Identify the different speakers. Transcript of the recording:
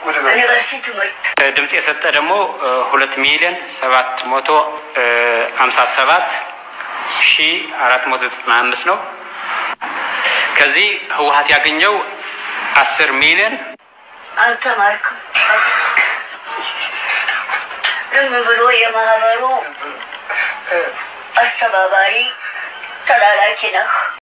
Speaker 1: ድምጽ የሰጠ ደግሞ 2,757,495 ነው። ከዚህ ህወሓት ያገኘው 10 ሚሊዮን
Speaker 2: አልተማርኩ ብሎ የማህበሩ አስተባባሪ ተላላኪ ነው።